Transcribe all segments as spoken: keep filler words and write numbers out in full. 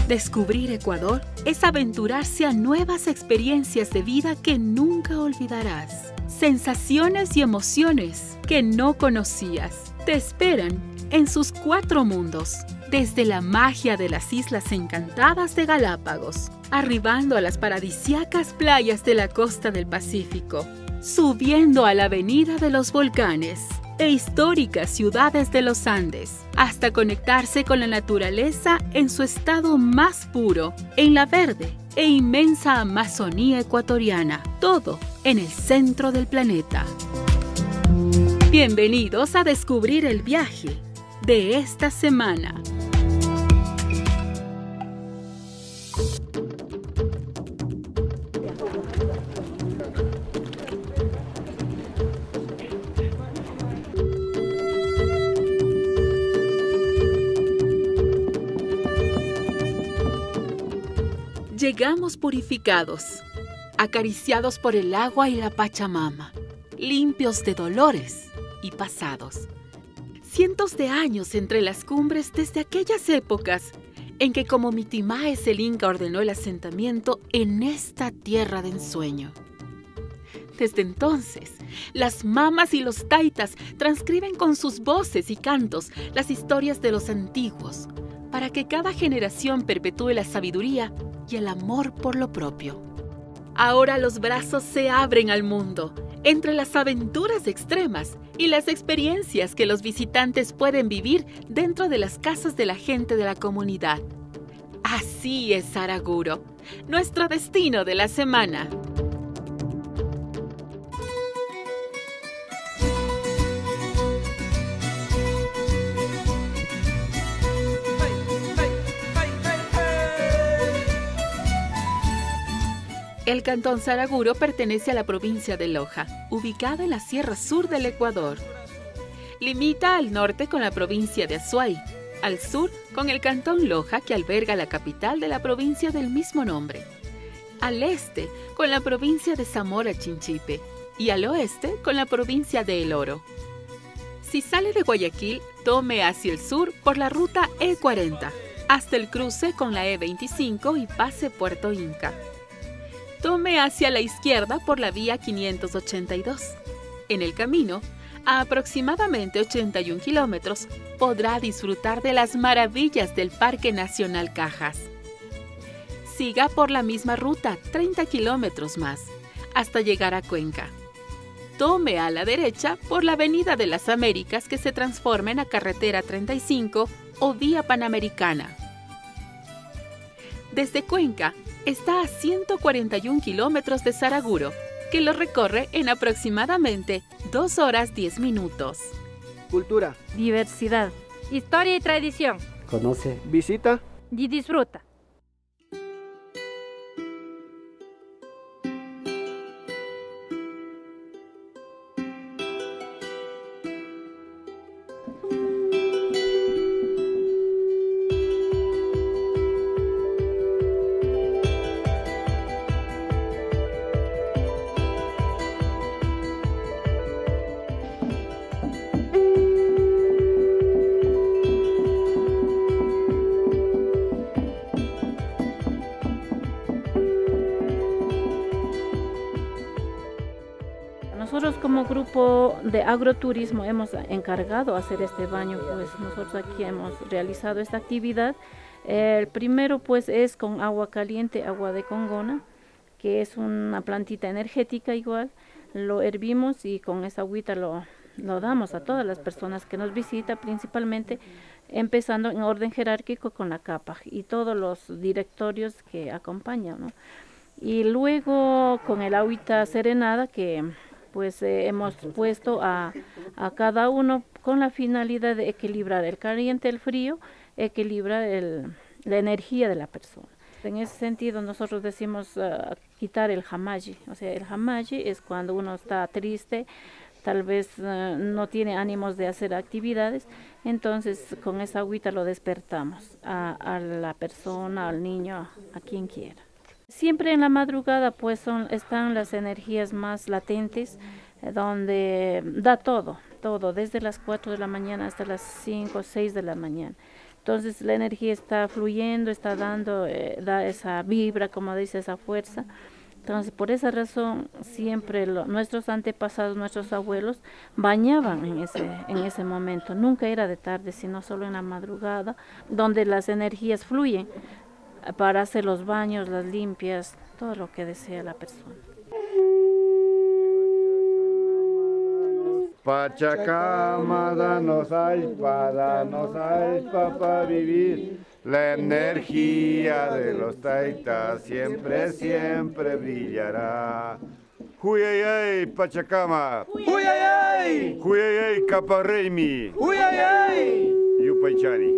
Descubrir Ecuador es aventurarse a nuevas experiencias de vida que nunca olvidarás. Sensaciones y emociones que no conocías te esperan en sus cuatro mundos. Desde la magia de las islas encantadas de Galápagos, arribando a las paradisíacas playas de la costa del Pacífico, subiendo a la avenida de los volcanes e históricas ciudades de los Andes, hasta conectarse con la naturaleza en su estado más puro, en la verde e inmensa Amazonía ecuatoriana, todo en el centro del planeta. Bienvenidos a descubrir el viaje de esta semana. Llegamos purificados, acariciados por el agua y la Pachamama, limpios de dolores y pasados. Cientos de años entre las cumbres desde aquellas épocas en que como Mitimaes el Inca ordenó el asentamiento en esta tierra de ensueño. Desde entonces, las mamas y los taitas transcriben con sus voces y cantos las historias de los antiguos, para que cada generación perpetúe la sabiduría y el amor por lo propio. Ahora los brazos se abren al mundo, entre las aventuras extremas y las experiencias que los visitantes pueden vivir dentro de las casas de la gente de la comunidad. Así es Saraguro, nuestro destino de la semana. El cantón Saraguro pertenece a la provincia de Loja, ubicada en la sierra sur del Ecuador. Limita al norte con la provincia de Azuay, al sur con el cantón Loja, que alberga la capital de la provincia del mismo nombre, al este con la provincia de Zamora Chinchipe y al oeste con la provincia de El Oro. Si sale de Guayaquil, tome hacia el sur por la ruta E cuarenta, hasta el cruce con la E veinticinco y pase Puerto Inca. Tome hacia la izquierda por la vía quinientos ochenta y dos. En el camino, a aproximadamente ochenta y un kilómetros, podrá disfrutar de las maravillas del Parque Nacional Cajas. Siga por la misma ruta treinta kilómetros más, hasta llegar a Cuenca. Tome a la derecha por la Avenida de las Américas, que se transforma en la Carretera treinta y cinco o Vía Panamericana. Desde Cuenca, está a ciento cuarenta y un kilómetros de Saraguro, que lo recorre en aproximadamente dos horas diez minutos. Cultura, diversidad, historia y tradición. Conoce, visita y disfruta. Nosotros como grupo de agroturismo hemos encargado hacer este baño, pues nosotros aquí hemos realizado esta actividad. El primero pues es con agua caliente, agua de congona, que es una plantita energética igual. Lo hervimos y con esa agüita lo, lo damos a todas las personas que nos visitan, principalmente empezando en orden jerárquico con la capa y todos los directorios que acompañan, ¿no? Y luego con el agüita serenada que pues eh, hemos puesto a, a cada uno con la finalidad de equilibrar el caliente, el frío, equilibrar el, la energía de la persona. En ese sentido nosotros decimos uh, quitar el hamaji, o sea, el hamaji es cuando uno está triste, tal vez uh, no tiene ánimos de hacer actividades, entonces con esa agüita lo despertamos a, a la persona, al niño, a quien quiera. Siempre en la madrugada pues son, están las energías más latentes, eh, donde da todo, todo, desde las cuatro de la mañana hasta las cinco o seis de la mañana. Entonces la energía está fluyendo, está dando, eh, da esa vibra, como dice, esa fuerza. Entonces por esa razón siempre lo, nuestros antepasados, nuestros abuelos bañaban en ese, en ese momento. Nunca era de tarde, sino solo en la madrugada, donde las energías fluyen para hacer los baños, las limpias, todo lo que desea la persona. Pachacama, danos alpa, danos alpa para vivir. La energía de los taitas siempre, siempre brillará. Huyayay, Pachacama. Huyayay. Huyayay, Caparreimi. Huyayay. Yupaychani.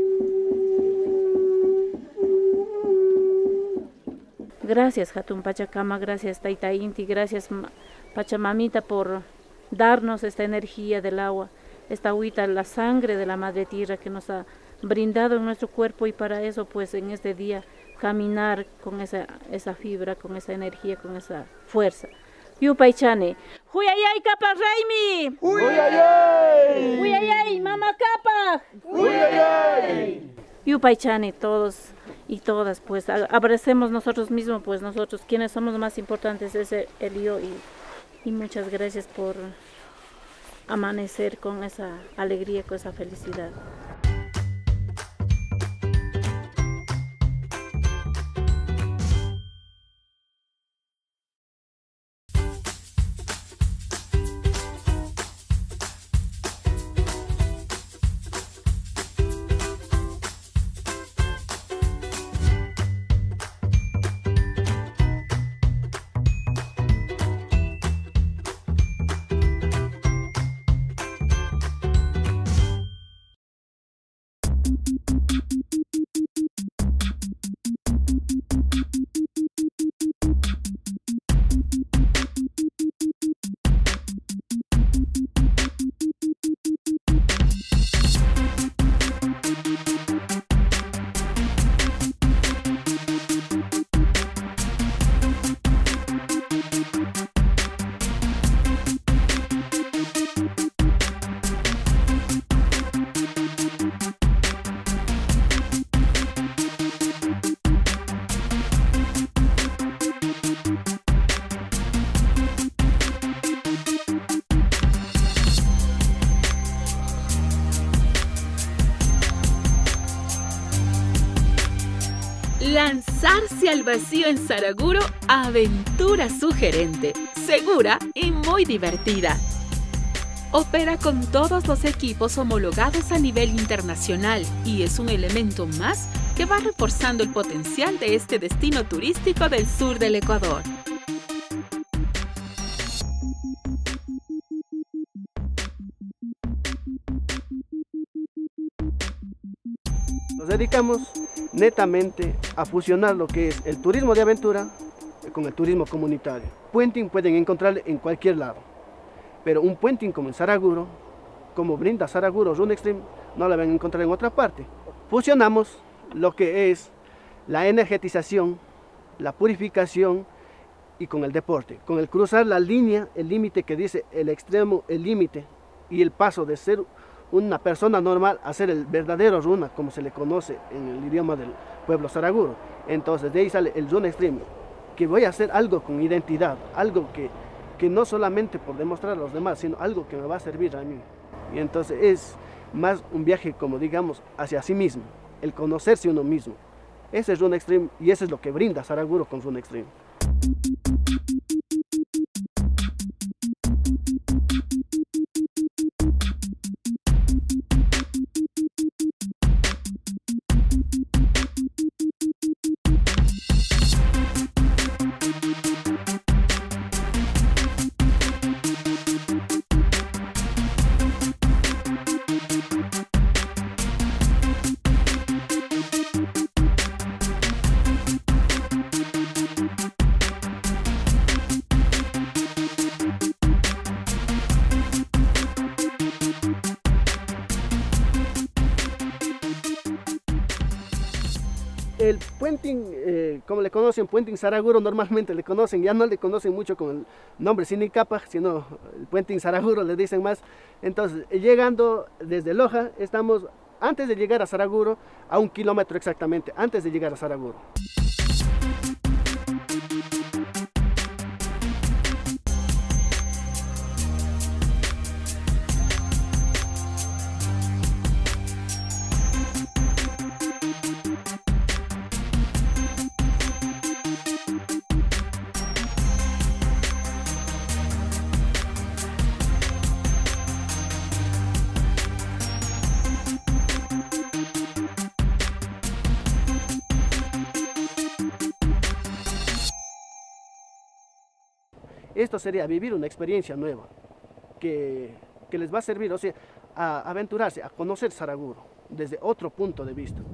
Gracias, Hatun Pachacama, gracias, Taita Inti, gracias, Pachamamita, por darnos esta energía del agua, esta agüita, la sangre de la Madre Tierra que nos ha brindado en nuestro cuerpo, y para eso pues en este día caminar con esa, esa fibra, con esa energía, con esa fuerza. Yupaychane, huyayay Caparreimi, Huyayay, huyayay Mama Capa, huyayay. Yupaychane, todos y todas, pues abracemos nosotros mismos, pues nosotros quienes somos más importantes es el, el yo, y, y muchas gracias por amanecer con esa alegría, con esa felicidad. Lanzarse al vacío en Saraguro, aventura sugerente, segura y muy divertida. Opera con todos los equipos homologados a nivel internacional y es un elemento más que va reforzando el potencial de este destino turístico del sur del Ecuador. Nos dedicamos netamente a fusionar lo que es el turismo de aventura con el turismo comunitario. Puenting pueden encontrar en cualquier lado, pero un puenting como en Saraguro, como brinda Saraguro Run Extreme, no la van a encontrar en otra parte. Fusionamos lo que es la energetización, la purificación y con el deporte, con el cruzar la línea, el límite que dice el extremo, el límite, y el paso de ser una persona normal a ser el verdadero runa, como se le conoce en el idioma del pueblo Saraguro. Entonces de ahí sale el Run Extreme, que voy a hacer algo con identidad, algo que, que no solamente por demostrar a los demás, sino algo que me va a servir a mí. Y entonces es más un viaje, como digamos, hacia sí mismo, el conocerse uno mismo. Ese es Run Extreme y eso es lo que brinda Saraguro con Run Extreme. El puenting, eh, como le conocen, puenting Saraguro, normalmente le conocen, ya no le conocen mucho con el nombre Sinicapa, sino el puenting Saraguro le dicen más. Entonces, llegando desde Loja, estamos antes de llegar a Saraguro, a un kilómetro exactamente, antes de llegar a Saraguro. Esto sería vivir una experiencia nueva que, que les va a servir, o sea, a aventurarse, a conocer Saraguro desde otro punto de vista.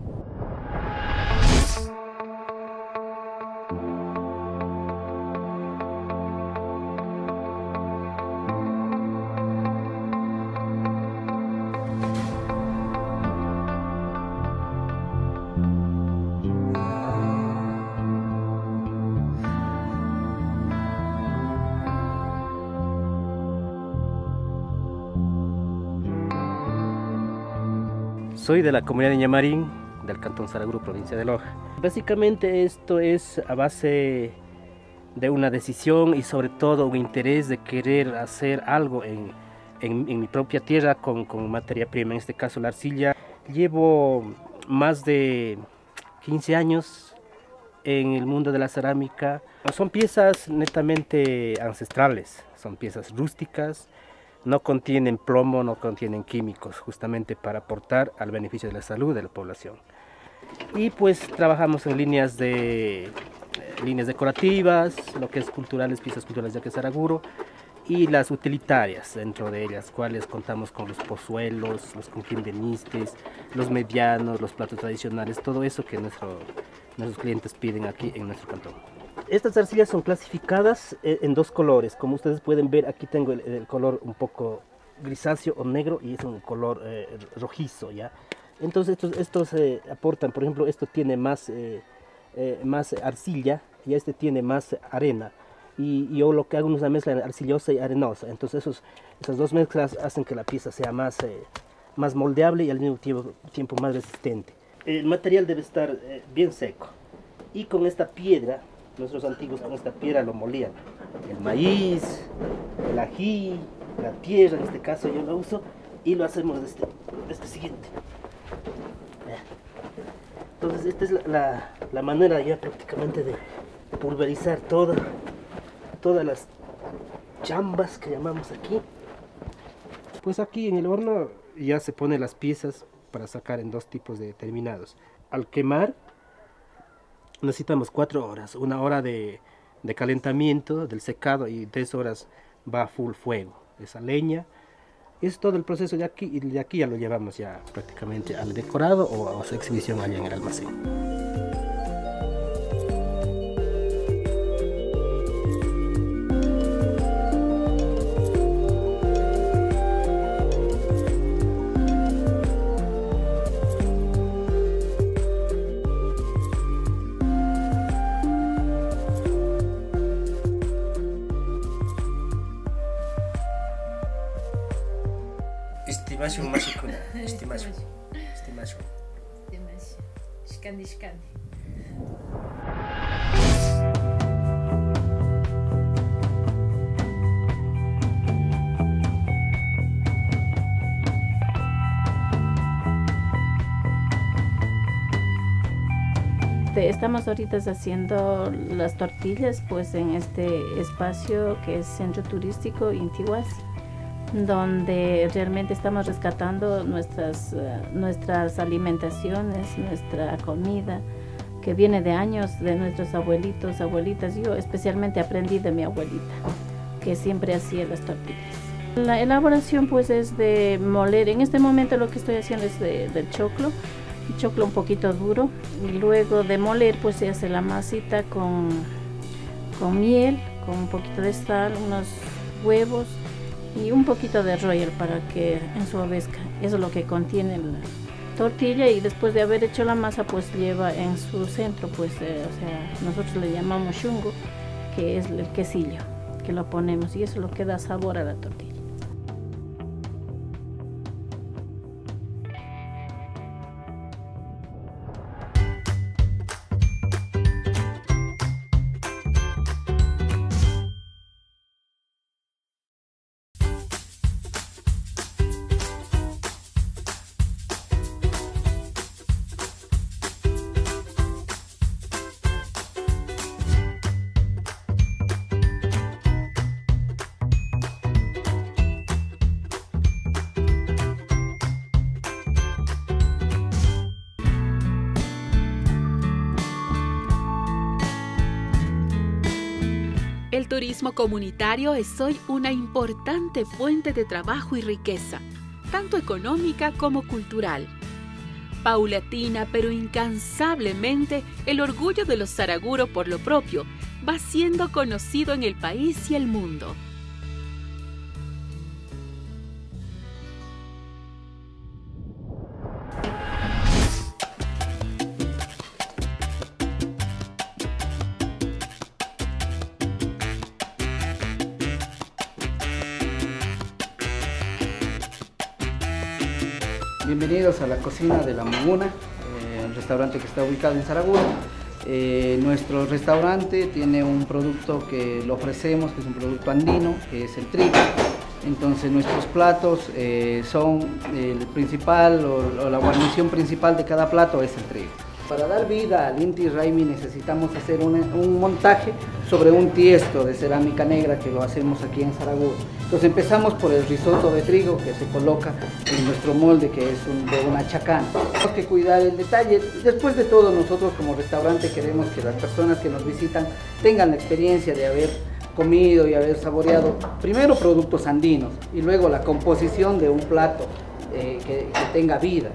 Soy de la comunidad de Ñamarín, del cantón Saraguro, provincia de Loja. Básicamente esto es a base de una decisión y sobre todo un interés de querer hacer algo en, en, en mi propia tierra con, con materia prima, en este caso la arcilla. Llevo más de quince años en el mundo de la cerámica. Son piezas netamente ancestrales, son piezas rústicas. No contienen plomo, no contienen químicos, justamente para aportar al beneficio de la salud de la población. Y pues trabajamos en líneas de eh, líneas decorativas, lo que es culturales, piezas culturales de aquí Saraguro, y las utilitarias, dentro de ellas, cuales contamos con los pozuelos, los conquindenistes, los medianos, los platos tradicionales, todo eso que nuestro, nuestros clientes piden aquí en nuestro cantón. Estas arcillas son clasificadas en dos colores. Como ustedes pueden ver, aquí tengo el, el color un poco grisáceo o negro y es un color eh, rojizo, ¿ya? Entonces estos, estos eh, aportan, por ejemplo, esto tiene más, eh, eh, más arcilla y este tiene más arena. Y yo lo que hago es una mezcla arcillosa y arenosa. Entonces esos, esas dos mezclas hacen que la pieza sea más, eh, más moldeable y al mismo tiempo, tiempo más resistente. El material debe estar eh, bien seco. Y con esta piedra, nuestros antiguos con esta piedra lo molían. El maíz, el ají, la tierra, en este caso yo lo uso, y lo hacemos de este, de este siguiente. Entonces esta es la, la, la manera ya prácticamente de pulverizar toda, todas las chambas que llamamos aquí. Pues aquí en el horno ya se ponen las piezas para sacar en dos tipos de determinados. Al quemar necesitamos cuatro horas, una hora de, de calentamiento del secado y tres horas va a full fuego, esa leña. Es todo el proceso de aquí y de aquí ya lo llevamos ya prácticamente al decorado o a su exhibición allá en el almacén. Estimation masikuna, estimation, estimation. Estimation, shikandi shikandi. Estamos ahorita haciendo las tortillas pues en este espacio que es Centro Turístico Intihuasi, donde realmente estamos rescatando nuestras, uh, nuestras alimentaciones, nuestra comida, que viene de años de nuestros abuelitos, abuelitas. Yo especialmente aprendí de mi abuelita, que siempre hacía las tortillas. La elaboración pues es de moler. En este momento lo que estoy haciendo es de, del choclo, choclo un poquito duro, y luego de moler pues se hace la masita con, con miel, con un poquito de sal, unos huevos y un poquito de royal para que ensuavezca. Eso es lo que contiene la tortilla, y después de haber hecho la masa pues lleva en su centro pues eh, o sea, nosotros le llamamos chungo, que es el quesillo que lo ponemos, y eso es lo que da sabor a la tortilla. El turismo comunitario es hoy una importante fuente de trabajo y riqueza, tanto económica como cultural. Paulatina pero incansablemente, el orgullo de los Saraguro por lo propio va siendo conocido en el país y el mundo. Bienvenidos a la cocina de La Moguna, eh, el restaurante que está ubicado en Saraguro. Eh, nuestro restaurante tiene un producto que lo ofrecemos, que es un producto andino, que es el trigo. Entonces nuestros platos eh, son el principal o, o la guarnición principal de cada plato es el trigo. Para dar vida al Inti Raymi necesitamos hacer un, un montaje sobre un tiesto de cerámica negra que lo hacemos aquí en Saraguro. Entonces empezamos por el risotto de trigo que se coloca en nuestro molde, que es un, de una chacana. Tenemos que cuidar el detalle. Después de todo, nosotros como restaurante queremos que las personas que nos visitan tengan la experiencia de haber comido y haber saboreado primero productos andinos y luego la composición de un plato eh, que, que tenga vida.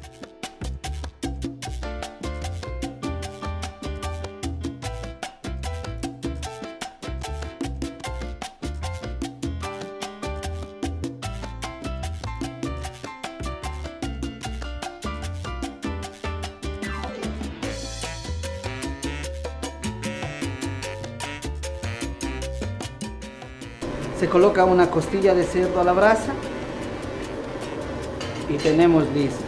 Se coloca una costilla de cerdo a la brasa y tenemos listo.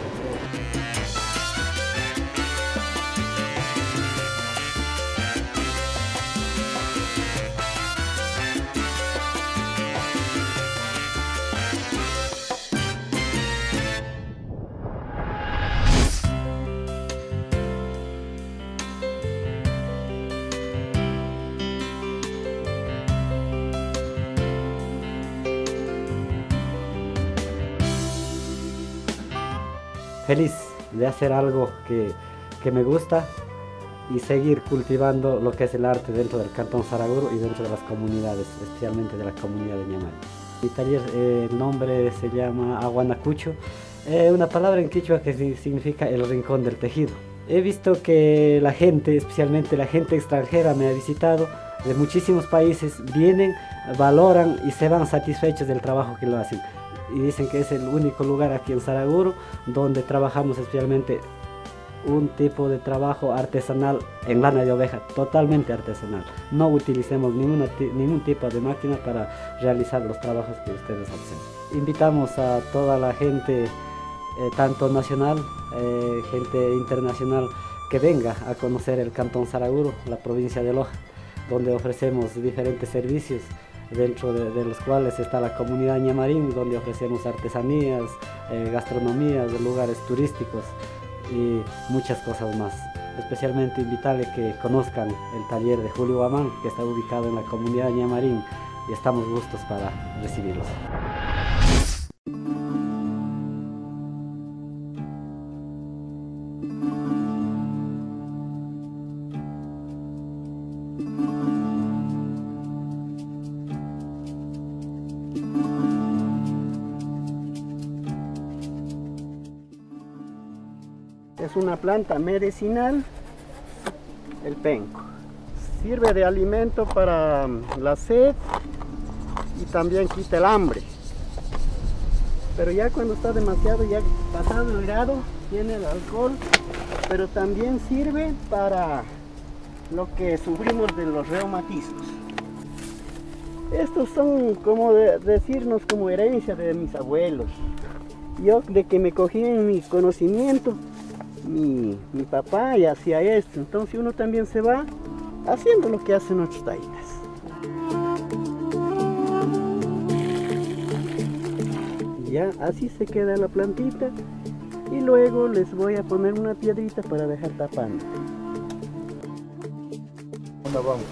Feliz de hacer algo que, que me gusta y seguir cultivando lo que es el arte dentro del Cantón Saraguro y dentro de las comunidades, especialmente de la comunidad de Ñamari. Mi taller, eh, el nombre se llama Aguanacucho, eh, una palabra en quichua que significa el rincón del tejido. He visto que la gente, especialmente la gente extranjera, me ha visitado de muchísimos países, vienen, valoran y se van satisfechos del trabajo que lo hacen. Y dicen que es el único lugar aquí en Saraguro donde trabajamos especialmente un tipo de trabajo artesanal en lana de oveja, totalmente artesanal. No utilicemos ninguna, ningún tipo de máquina para realizar los trabajos que ustedes hacen. Invitamos a toda la gente, eh, tanto nacional, eh, gente internacional, que venga a conocer el Cantón Saraguro, la provincia de Loja, donde ofrecemos diferentes servicios, dentro de, de los cuales está la comunidad Ñamarín, donde ofrecemos artesanías, eh, gastronomías, lugares turísticos y muchas cosas más. Especialmente invitarles que conozcan el taller de Julio Guamán, que está ubicado en la comunidad Ñamarín, y estamos gustos para recibirlos. Es una planta medicinal, el penco. Sirve de alimento para la sed y también quita el hambre. Pero ya cuando está demasiado, ya pasado el grado, tiene el alcohol, pero también sirve para lo que sufrimos de los reumatismos. Estos son como de decirnos como herencia de mis abuelos. Yo de que me cogí en mi conocimiento, Mi, mi papá y hacía esto, entonces uno también se va haciendo lo que hacen nuestros taitas. Ya así se queda la plantita y luego les voy a poner una piedrita para dejar tapando. Vamos.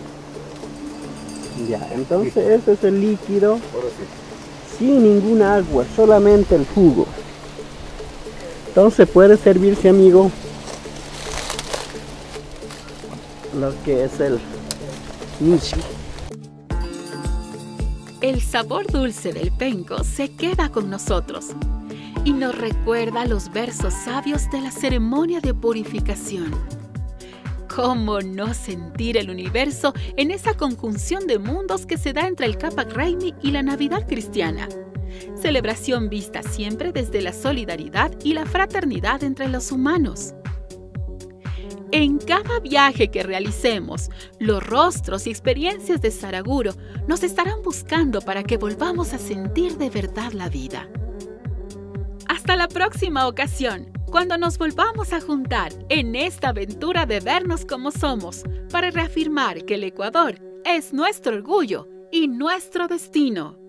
Ya, entonces este es el líquido. Ahora sí. Sin ninguna agua, solamente el jugo. Entonces puede servirse, amigo, lo que es el kimchi. El sabor dulce del penco se queda con nosotros y nos recuerda los versos sabios de la ceremonia de purificación. ¿Cómo no sentir el universo en esa conjunción de mundos que se da entre el Capac Raimi y la Navidad cristiana? Celebración vista siempre desde la solidaridad y la fraternidad entre los humanos. En cada viaje que realicemos, los rostros y experiencias de Saraguro nos estarán buscando para que volvamos a sentir de verdad la vida. Hasta la próxima ocasión, cuando nos volvamos a juntar en esta aventura de vernos como somos, para reafirmar que el Ecuador es nuestro orgullo y nuestro destino.